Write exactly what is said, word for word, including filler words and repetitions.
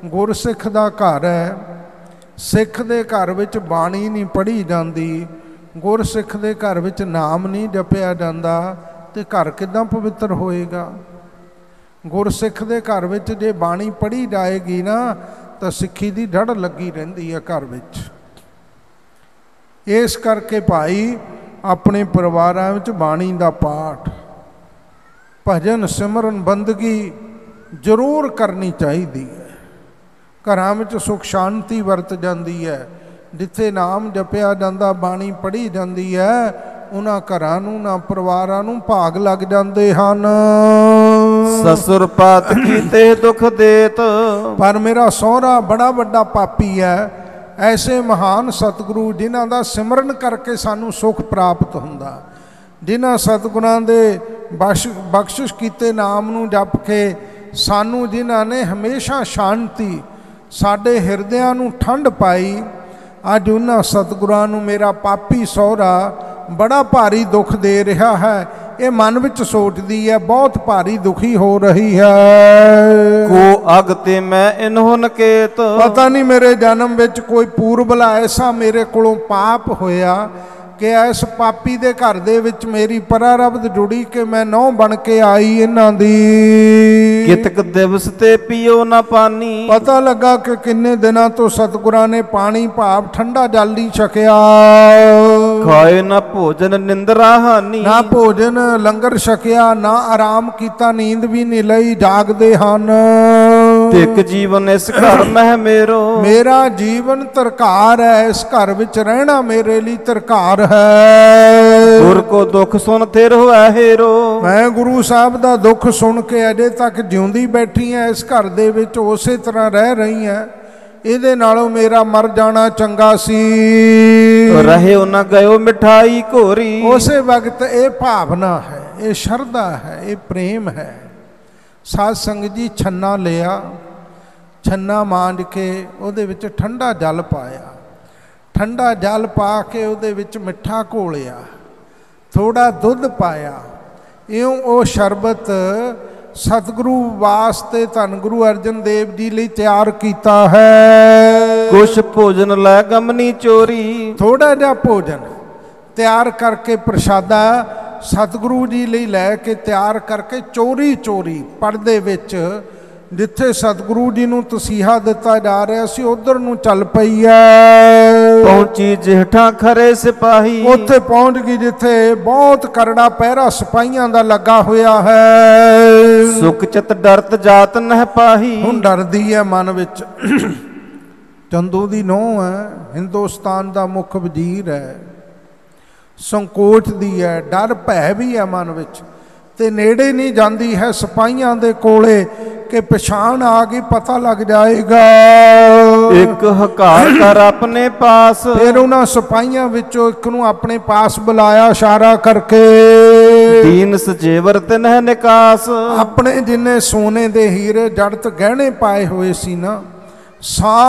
गुरसिख दा घर है, सिख दे घर विच बाणी नहीं पढ़ी जाती, गुरसिख दे घर विच नाम नहीं जपिया जाता, तो घर किदां पवित्र होएगा। गुरसिख दे घर विच जे बाणी पढ़ी जाएगी ना तो सिक्खी दी डड़ लगी रहिंदी है घर विच। इस करके भाई अपने परिवारां विच बाणी दा पाठ, भजन सिमरन बंदगी जरूर करनी चाहिए है। घरां विच सुख शांति वरत जाती है। जिथे नाम जपिया जाता, बाणी पढ़ी जाती है, उन्हां घरां नूं ना परिवारां नूं भाग लग जाते हन। ससुर पात कीते दुख देत, पर मेरा सहुरा बड़ा बड़ा पापी है। ऐसे महान सतगुरु जिन्हां दा सिमरन करके सानू सुख प्राप्त हुंदा, जिन्हां सतगुरां दे बख्श बख्शिश कीते नाम नूं जप के सानू जिन्हां ने हमेशा शांति, साडे हिरदियां नूं ठंड पाई, अज उन्हां सतगुरां नूं मेरा पापी सहुरा बड़ा भारी दुख दे रहा है। ये मन विच सोचदी है, बहुत भारी दुखी हो रही है। को अग ते मैं इन्हों नकेत, पता नहीं मेरे जन्म विच कोई पूर्वला ऐसा मेरे कोलों पाप होया कि इस पापी दे घर दे विच मेरी परारब्ध जुड़ी कि मैं नौ बन के आई इन्हां दी। कितक दिवस ते पियो ना पानी, पता लगा कि किन्ने दिनों तो सतगुरां ने पानी भाव ठंडा जल नहीं छकिया। खाए ना भोजन निंदरा हानी, ना भोजन लंगर छकिया, ना आराम किया, नींद भी नहीं लई, जागदे हन। तिक जीवन इस घर में मेरो, मेरा जीवन तरकार है, इस घर विच रहना मेरे लिए तरकार है। गुर को दुख सुन थिर होया हेरो, मैं गुरु साहब दा दुख सुन के अजे तक जिउंदी बैठी है, इस घर दे विच उसे तरह रह रही है। इहदे नालों मेरा मर जाना चंगा सी। रहे न गयो मिठाई घोरी, उसे वक्त ये भावना है, ये श्रद्धा है, ये प्रेम है। साध संगत जी छन्ना लिया, छन्ना मांज के उहदे विच ठंडा जल पाया, ठंडा जल पा के उहदे विच मिठा घोलिया, थोड़ा दुध पाया, इउं वो शरबत सतगुरु वास्ते धन गुरु अर्जन देव जी लिए तैयार किया है। कुछ भोजन लै गमनी चोरी, थोड़ा जा भोजन तैयार करके प्रसादा सतगुरु जी लिए लैके तैयार करके चोरी चोरी पर्दे विच जिथे सतगुरु जी नूं तसीहा दिता जा रहा सी उधर नूं चल पई है। पहुंची जेठा खरे सिपाही, उत्थे पहुंच गई जिथे बहुत करड़ा पहरा सिपाहियां दा लगा होया है। सुख चित डरत जात नह पाही, हुण डरदी है मन विच। चंदू दी नूंह है, हिंदुस्तान दा मुख वजीर है, संकोच दी है, डर भै भी है मन विच, ते नेड़े नहीं जाती है सिपाहियां दे कोले कि पछाण आ गई, पता लग जाएगा। एक हकार कर अपने पास, फिर उन्हां सिपाहियां विचों एक नूं अपने पास बुलाया इशारा करके। दीन सजेवर तिन्ह निकास, अपने जिन्ने सोने दे हीरे जड़त गहने पाए हुए सी ना, सा